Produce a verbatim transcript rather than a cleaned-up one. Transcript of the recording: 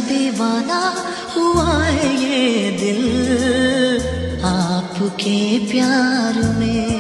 दीवाना हुआ है ये दिल आपके प्यार में।